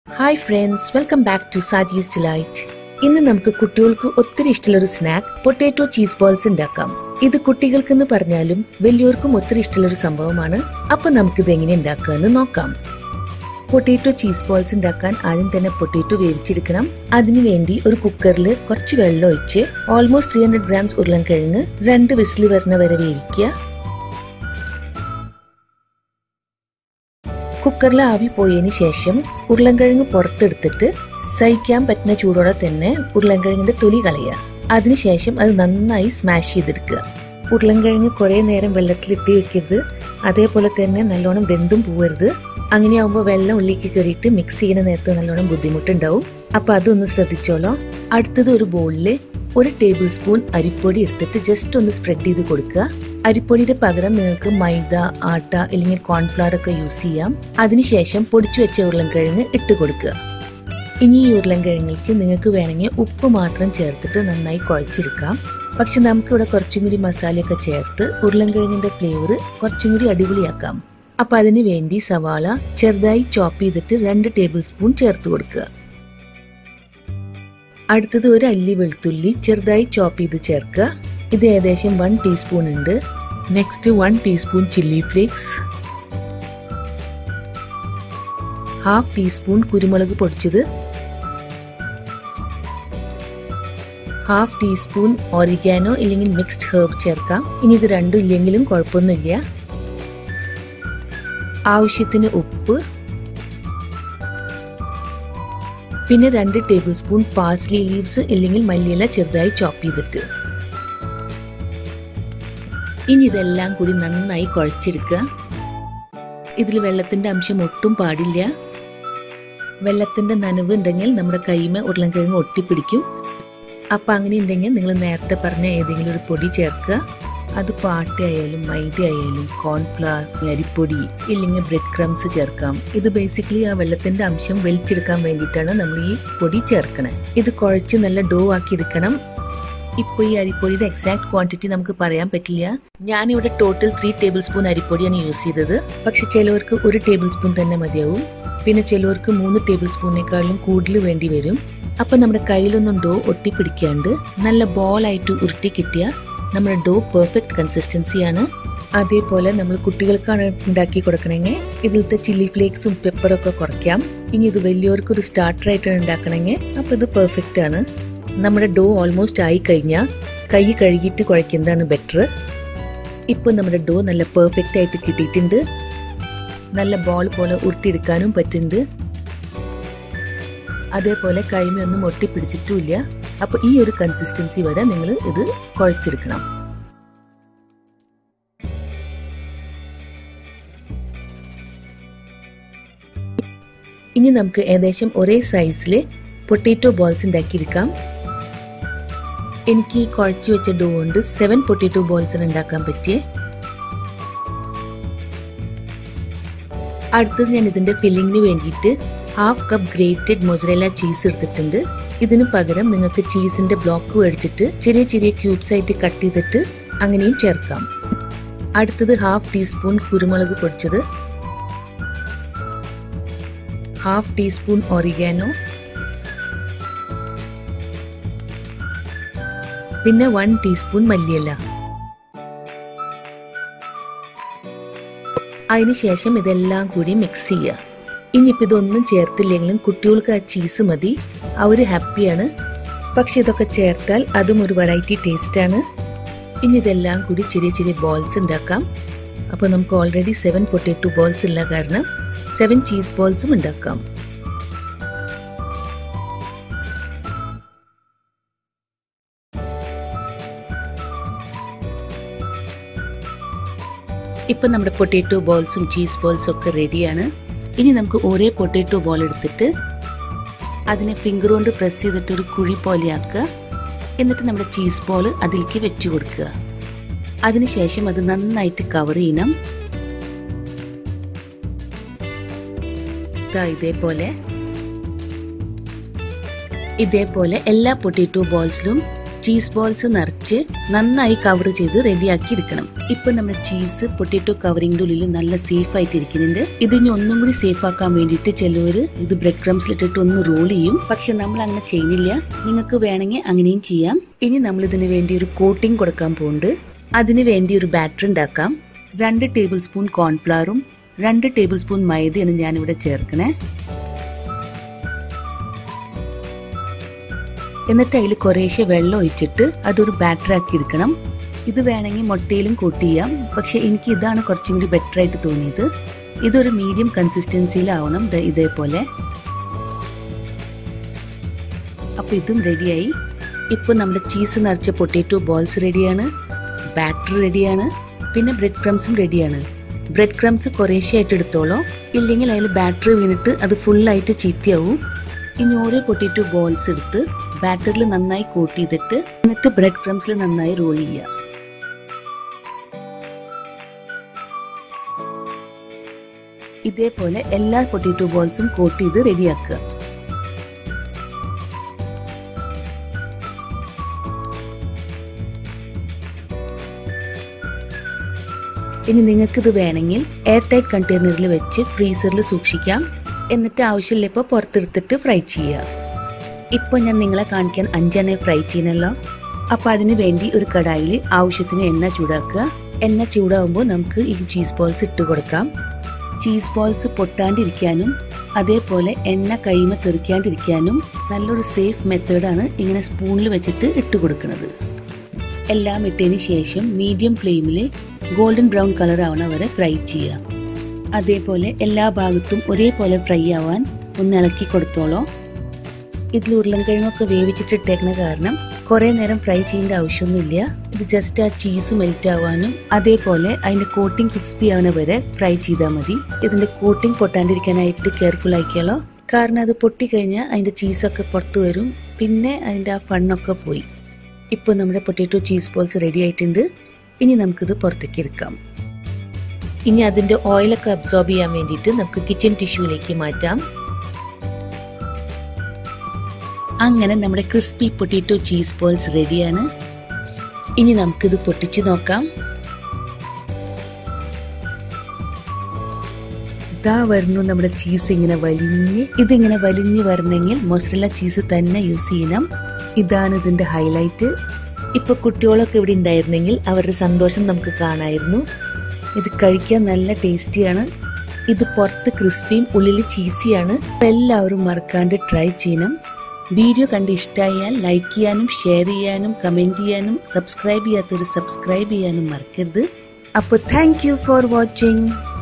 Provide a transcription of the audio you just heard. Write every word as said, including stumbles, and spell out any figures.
Hi friends, welcome back to Saji's Delight. ഇന്ന് നമുക്ക് കുട്ടികൾക്ക് ഒത്തിരി ഇഷ്ടമുള്ള ഒരു സ്നാക്ക് പൊട്ടാറ്റോ ചീസ് ബോൾസ് ഉണ്ടാക്കാം. ഇത് കുട്ടികൾക്ക് എന്ന് പറഞ്ഞാലും വലിയവർക്കും ഒത്തിരി ഇഷ്ടമുള്ള ഒരു സംഭവമാണ്. അപ്പോൾ നമുക്ക് ഇത് എങ്ങനെ ഉണ്ടാക്കാമെന്ന് നോക്കാം. പൊട്ടാറ്റോ ചീസ് ബോൾസ് ഉണ്ടാക്കാൻ ആദ്യം തന്നെ പൊട്ടാറ്റോ വേവിച്ചെടുക്കണം. അതിനുവേണ്ടി ഒരു കുക്കറിൽ കുറച്ച് വെള്ളം ഒഴിച്ച് ഓൾമോസ്റ്റ് ത്രീ ഹൺഡ്രഡ് ഗ്രാംസ് ഉരുളൻകിഴങ്ങ് രണ്ട് വിസിൽ വരുന്ന വരെ വേവിക്കുക. കുക്കറിൽ ആവി പോയതിന് ശേഷം ഉരുളൻകിഴങ്ങ് പുറത്തെടുത്തിട്ട് സഹിക്കാൻ പറ്റുന്ന ചൂടോടെ തന്നെ ഉരുളൻകിഴങ്ങിന്റെ തൊലി കളയുക. അതിനുശേഷം അത് നന്നായി സ്മാഷ് ചെയ്തെടുക്കുക. ഉരുളൻകിഴങ്ങ് കുറെ നേരം വെള്ളത്തിലിട്ട് വെക്കരുത്, അതേപോലെ തന്നെ നല്ലോണം വെന്തും പോവരുത്. അങ്ങനെയാവുമ്പോൾ വെള്ളം ഉള്ളിലേക്ക് കയറിയിട്ട് മിക്സ് ചെയ്യുന്ന നേരത്ത് നല്ലോണം ബുദ്ധിമുട്ടുണ്ടാവും. അപ്പൊ അതൊന്ന് ശ്രദ്ധിച്ചോളോ. അടുത്തത് ഒരു ബോളിൽ ഒരു ടേബിൾ സ്പൂൺ അരിപ്പൊടി എടുത്തിട്ട് ജസ്റ്റ് ഒന്ന് സ്പ്രെഡ് ചെയ്ത് കൊടുക്കുക. അരിപ്പൊടിയുടെ പകരം നിങ്ങൾക്ക് മൈദ, ആട്ട അല്ലെങ്കിൽ കോൺഫ്ലവർ ഒക്കെ യൂസ് ചെയ്യാം. അതിനുശേഷം പൊടിച്ചു വെച്ച ഉരുളൻകിഴങ്ങ് ഇട്ട് കൊടുക്കുക. ഇനി ഈ ഉരുളൻകിഴങ്ങിലേക്ക് നിങ്ങൾക്ക് വേണമെങ്കിൽ ഉപ്പ് മാത്രം ചേർത്തിട്ട് നന്നായി കുഴച്ചെടുക്കാം. പക്ഷെ നമുക്കിവിടെ കുറച്ചും കൂടി മസാലയൊക്കെ ചേർത്ത് ഉരുളൻകിഴങ്ങിന്റെ ഫ്ലേവർ കുറച്ചും കൂടി അടിപൊളിയാക്കാം. അപ്പൊ അതിനു വേണ്ടി സവാള ചെറുതായി ചോപ്പ് ചെയ്തിട്ട് രണ്ട് ടേബിൾ സ്പൂൺ ചേർത്ത് കൊടുക്കുക. അടുത്തത് ഒരു അല്ലി വെളുത്തുള്ളി ചെറുതായി ചോപ്പ് ചെയ്ത് ചേർക്കുക. ഇത് ഏകദേശം വൺ ടീസ്പൂൺ ഉണ്ട്. Next one teaspoon chilli flakes, half teaspoon കുരുമുളക് പൊടിച്ചത്, ഹാഫ് ടീസ്പൂൺ ഒറിഗാനോ ഇല്ലെങ്കിൽ മിക്സ്ഡ് ഹെർബ് ചേർക്കാം. ഇനി ഇത് രണ്ടും ഇല്ലെങ്കിലും കുഴപ്പമൊന്നുമില്ല. ആവശ്യത്തിന് ഉപ്പ്, പിന്നെ രണ്ട് ടേബിൾ സ്പൂൺ പാസ്ലി ലീവ്സ് ഇല്ലെങ്കിൽ മല്ലിയില ചെറുതായി ചോപ്പ് ചെയ്തിട്ട്. ഇനി ഇതെല്ലാം കൂടി നന്നായി കുഴച്ചെടുക്കുക. ഇതിൽ വെള്ളത്തിന്റെ അംശം ഒട്ടും പാടില്ല. വെള്ളത്തിന്റെ നനവ് ഉണ്ടെങ്കിൽ നമ്മുടെ കൈമ ഉരുളൻകിഴങ്ങ് ഒട്ടിപ്പിടിക്കും. അപ്പൊ അങ്ങനെ ഉണ്ടെങ്കിൽ നിങ്ങൾ നേരത്തെ പറഞ്ഞ ഏതെങ്കിലും ഒരു പൊടി ചേർക്കുക. അത് പാട്ടയായാലും മൈദ ആയാലും കോൺഫ്ലവർ, അരിപ്പൊടി ഇല്ലെങ്കിൽ ബ്രെഡ് ക്രംസ് ചേർക്കാം. ഇത് ബേസിക്കലി ആ വെള്ളത്തിന്റെ അംശം വലിച്ചെടുക്കാൻ വേണ്ടിയിട്ടാണ് നമ്മൾ ഈ പൊടി ചേർക്കണേ. ഇത് കുഴച്ച് നല്ല ഡോ ആക്കി എടുക്കണം. ഇപ്പൊ ഈ അരിപ്പൊടിയുടെ എക്സാക്ട് ക്വാണ്ടിറ്റി നമുക്ക് പറയാൻ പറ്റില്ല. ഞാനിവിടെ ടോട്ടൽ ത്രീ ടേബിൾ സ്പൂൺ അരിപ്പൊടിയാണ് യൂസ് ചെയ്തത്. പക്ഷെ ചിലവർക്ക് ഒരു ടേബിൾ സ്പൂൺ തന്നെ മതിയാവും. പിന്നെ ചിലവർക്ക് മൂന്ന് ടേബിൾ സ്പൂണിനേക്കാളും കൂടുതൽ വേണ്ടി വരും. അപ്പൊ നമ്മുടെ കയ്യിലൊന്നും ഡോ ഒട്ടിപ്പിടിക്കാണ്ട് നല്ല ബോൾ ആയിട്ട് ഉരുട്ടി കിട്ടിയ നമ്മുടെ ഡോ പെർഫെക്റ്റ് കൺസിസ്റ്റൻസിയാണ്. അതേപോലെ നമ്മൾ കുട്ടികൾക്കാണ് ഉണ്ടാക്കി കൊടുക്കണമെങ്കിൽ ഇതിലത്തെ ചില്ലി ഫ്ലേക്സും പെപ്പറൊക്കെ കുറയ്ക്കാം. ഇനി ഇത് വലിയവർക്ക് ഒരു സ്റ്റാർട്ടർ ആയിട്ടാണ് ഉണ്ടാക്കണമെങ്കിൽ അപ്പൊ ഇത് പെർഫെക്റ്റ് ആണ്. നമ്മുടെ ഡോ ഓൾമോസ്റ്റ് ആയി കഴിഞ്ഞാൽ കൈ കഴുകിയിട്ട് കുഴയ്ക്കുന്നതാണ് ബെറ്റർ. ഇപ്പൊ നമ്മുടെ ഡോ നല്ല പെർഫെക്റ്റ് ആയിട്ട് കിട്ടിയിട്ടുണ്ട്. നല്ല ബോൾ പോലെ ഉരുട്ടിയെടുക്കാനും പറ്റുന്നുണ്ട്. അതേപോലെ കൈമയൊന്നും ഒട്ടിപ്പിടിച്ചിട്ടുമില്ല. അപ്പൊ ഈ ഒരു കൺസിസ്റ്റൻസി വരെ നിങ്ങൾ ഇത് കുഴച്ചെടുക്കണം. ഇനി നമുക്ക് ഏകദേശം ഒരേ സൈസില് പൊട്ടാറ്റോ ബോൾസ് ഉണ്ടാക്കിയെടുക്കാം. എനിക്ക് ഈ കുഴച്ചു വെച്ച ഡോ കൊണ്ട് സെവൻ പൊട്ടാറ്റോ ബോൾസ് ഉണ്ടാക്കാൻ പറ്റിയേ. അടുത്തത് ഞാൻ ഇതിന്റെ ഫില്ലിങ്ങിന് വേണ്ടിയിട്ട് half cup grated mozzarella cheese എടുത്തിട്ടുണ്ട്. ഇതിന് പകരം നിങ്ങൾക്ക് ചീസിന്റെ ബ്ലോക്ക് മേടിച്ചിട്ട് ചെറിയ ചെറിയ ക്യൂബ്സ് ആയിട്ട് കട്ട് ചെയ്തിട്ട് അങ്ങനെയും ചേർക്കാം. അടുത്തത് ഹാഫ് ടീസ്പൂൺ കുരുമുളക് പൊടിച്ചത്, ഹാഫ് ടീസ്പൂൺ ഒറിഗാനോ, പിന്നെ വൺ ടീസ്പൂൺ മല്ലിയില. അതിനുശേഷം ഇതെല്ലാം കൂടി മിക്സ് ചെയ്യുക. ഇനിയിപ്പോൾ ഇതൊന്നും ചേർത്തില്ലെങ്കിലും കുട്ടികൾക്ക് ആ ചീസ് മതി, അവർ ഹാപ്പിയാണ്. പക്ഷെ ഇതൊക്കെ ചേർത്താൽ അതും ഒരു വെറൈറ്റി ടേസ്റ്റ് ആണ്. ഇനി ഇതെല്ലാം കൂടി ചെറിയ ചെറിയ ബോൾസ് ഉണ്ടാക്കാം. അപ്പോൾ നമുക്ക് ഓൾറെഡി സെവൻ പൊട്ടാറ്റോ ബോൾസ് ഉള്ള കാരണം സെവൻ ചീസ് ബോൾസും ഉണ്ടാക്കാം. ഇപ്പൊ നമ്മുടെ പൊട്ടാറ്റോ ബോൾസും ചീസ് ബോൾസും ഒക്കെ റെഡിയാണ്. ഇനി നമുക്ക് ഒരേ പൊട്ടാറ്റോ ബോൾ എടുത്തിട്ട് അതിനെ ഫിംഗർ കൊണ്ട് പ്രസ് ചെയ്തിട്ട് ഒരു കുഴി പോലെ ആക്കുക. എന്നിട്ട് നമ്മുടെ ചീസ് ബോൾ അതിലേക്ക് വെച്ചു കൊടുക്കുക. അതിനുശേഷം അത് നന്നായിട്ട് കവർ ചെയ്യണം. ഇതേപോലെ ഇതേപോലെ എല്ലാ പൊട്ടാറ്റോ ബോൾസിലും ചീസ് ബോൾസ് നിറച്ച് നന്നായി കവർ ചെയ്ത് റെഡിയാക്കി എടുക്കണം. ഇപ്പൊ നമ്മുടെ ചീസ് പൊട്ടറ്റോ കവറിംഗിന്റെ ഉള്ളിൽ നല്ല സേഫ് ആയിട്ട് ഇരിക്കുന്നുണ്ട്. ഇതിന് ഒന്നും കൂടി സേഫ് ആക്കാൻ വേണ്ടിയിട്ട് ചിലവര് ഇത് ബ്രെഡ് ക്രംസിൽ ഇട്ടിട്ട് ഒന്ന് റോൾ ചെയ്യും. പക്ഷെ നമ്മൾ അങ്ങനെ ചെയ്യുന്നില്ല. നിങ്ങൾക്ക് വേണമെങ്കിൽ അങ്ങനെയും ചെയ്യാം. ഇനി നമ്മൾ ഇതിന് വേണ്ടി ഒരു കോട്ടിംഗ് കൊടുക്കാൻ പോകുന്നുണ്ട്. അതിന് വേണ്ടി ഒരു ബാറ്റർ ഉണ്ടാക്കാം. രണ്ട് ടേബിൾ സ്പൂൺ കോൺഫ്ലവറും രണ്ട് ടേബിൾ സ്പൂൺ മൈദയാണ് ഞാനിവിടെ ചേർക്കണേ. എന്നിട്ട് അതിൽ കുറേശ്ശെ വെള്ളം ഒഴിച്ചിട്ട് അതൊരു ബാറ്റർ ആക്കി എടുക്കണം. ഇത് വേണമെങ്കിൽ മുട്ടയിലും കോട്ട് ചെയ്യാം. പക്ഷെ എനിക്ക് ഇതാണ് കുറച്ചും കൂടി ബെറ്റർ ആയിട്ട് തോന്നിയത്. ഇതൊരു മീഡിയം കൺസിസ്റ്റൻസിയിലാവണം, ഇതേപോലെ. അപ്പൊ ഇതും റെഡിയായി. ഇപ്പൊ നമ്മുടെ ചീസ് നിറച്ച പൊട്ടറ്റോ ബോൾസ് റെഡിയാണ്, ബാറ്റർ റെഡിയാണ്, പിന്നെ ബ്രെഡ് ക്രംസും റെഡിയാണ്. ബ്രെഡ് ക്രംസ് കുറേശ്ശെ ആയിട്ട് എടുത്തോളോ, ഇല്ലെങ്കിൽ അതിൽ ബാറ്റർ വീണിട്ട് അത് ഫുള്ളായിട്ട് ചീത്തയാവും. ഇനി ഓരോ പൊട്ടറ്റോ ബോൾസ് എടുത്ത് ബാറ്ററിൽ നന്നായി കോട്ട് ചെയ്തിട്ട് എന്നിട്ട് ബ്രെഡ് ക്രംസിൽ നന്നായി റോൾ ചെയ്യുക. ഇതേപോലെ എല്ലാ പൊട്ടറ്റോ ബോൾസും കോട്ട് ചെയ്ത് റെഡിയാക്കുക. ഇനി നിങ്ങൾക്കിത് വേണമെങ്കിൽ എയർ ടൈറ്റ് കണ്ടെയ്നറിൽ വെച്ച് ഫ്രീസറിൽ സൂക്ഷിക്കാം. എന്നിട്ട് ആവശ്യമില്ലപ്പോൾ പുറത്തെടുത്തിട്ട് ഫ്രൈ ചെയ്യുക. ഇപ്പോൾ ഞാൻ നിങ്ങളെ കാണിക്കാൻ അഞ്ചെണ്ണ ഫ്രൈ ചെയ്യണല്ലോ. അപ്പോൾ അതിന് വേണ്ടി ഒരു കടായിൽ ആവശ്യത്തിന് എണ്ണ ചൂടാക്കുക. എണ്ണ ചൂടാകുമ്പോൾ നമുക്ക് ഈ ചീസ് ബോൾസ് ഇട്ട് കൊടുക്കാം. ചീസ് ബോൾസ് പൊട്ടാണ്ടിരിക്കാനും അതേപോലെ എണ്ണ കൈമ തെറിക്കാണ്ടിരിക്കാനും നല്ലൊരു സേഫ് മെത്തേഡാണ് ഇങ്ങനെ സ്പൂണിൽ വെച്ചിട്ട് ഇട്ട് കൊടുക്കുന്നത്. എല്ലാം ഇട്ടതിന് ശേഷം മീഡിയം ഫ്ലെയിമിൽ ഗോൾഡൻ ബ്രൗൺ കളർ ആവണ വരെ ഫ്രൈ ചെയ്യുക. അതേപോലെ എല്ലാ ഭാഗത്തും ഒരേപോലെ ഫ്രൈ ആവാൻ ഒന്ന് ഇളക്കി കൊടുത്തോളോ. ഇതിൽ ഉരുളൻകിഴങ്ങൊക്കെ വേവിച്ചിട്ടിട്ടേക്കുന്ന കാരണം കുറെ നേരം ഫ്രൈ ചെയ്യേണ്ട ആവശ്യമൊന്നുമില്ല. ഇത് ജസ്റ്റ് ആ ചീസ് മെൽറ്റ് ആവാനും അതേപോലെ അതിന്റെ കോട്ടിംഗ് ക്രിസ്പി ആവണ വരെ ഫ്രൈ ചെയ്താൽ മതി. ഇതിന്റെ കോട്ടിംഗ് പൊട്ടാണ്ടിരിക്കാനായിട്ട് കെയർഫുൾ ആക്കിയാലോ, കാരണം അത് പൊട്ടിക്കഴിഞ്ഞാൽ അതിന്റെ ചീസൊക്കെ പുറത്തു വരും. പിന്നെ അതിന്റെ ആ ഫണ്ണൊക്കെ പോയി. ഇപ്പൊ നമ്മുടെ പൊട്ടറ്റോ ചീസ് ബോൾസ് റെഡി ആയിട്ടുണ്ട്. ഇനി നമുക്കിത് പുറത്തേക്ക് എടുക്കാം. ഇനി അതിന്റെ ഓയിലൊക്കെ അബ്സോർബ് ചെയ്യാൻ വേണ്ടിയിട്ട് നമുക്ക് കിച്ചൺ ടിഷ്യൂലേക്ക് മാറ്റാം. അങ്ങനെ നമ്മുടെ ക്രിസ്പി പൊട്ടറ്റോ ചീസ് ബോൾസ് റെഡിയാണ്. ഇനി നമുക്കിത് പൊട്ടിച്ചു നോക്കാം. ഇതാ വരുന്നു നമ്മുടെ ചീസ് ഇങ്ങനെ വലിഞ്ഞ്. ഇതിങ്ങനെ വലിഞ്ഞ് വരണമെങ്കിൽ മൊസറല്ല ചീസ് തന്നെ യൂസ് ചെയ്യണം. ഇതാണ് ഇതിന്റെ ഹൈലൈറ്റ്. ഇപ്പൊ കുട്ടികളൊക്കെ ഇവിടെ ഉണ്ടായിരുന്നെങ്കിൽ അവരുടെ സന്തോഷം നമുക്ക് കാണായിരുന്നു. ഇത് കഴിക്കാൻ നല്ല ടേസ്റ്റിയാണ്. ഇത് പുറത്ത് ക്രിസ്പിയും ഉള്ളിൽ ചീസിയാണ്. എല്ലാവരും മറക്കാണ്ട് ട്രൈ ചെയ്യണം. വീഡിയോ കണ്ട് ഇഷ്ടമായാൽ ലൈക്ക് ചെയ്യാനും ഷെയർ ചെയ്യാനും കമന്റ് ചെയ്യാനും സബ്സ്ക്രൈബ് ചെയ്യാത്തവർ സബ്സ്ക്രൈബ് ചെയ്യാനും മറക്കരുത്. അപ്പോൾ താങ്ക് യു ഫോർ വാച്ചിങ്.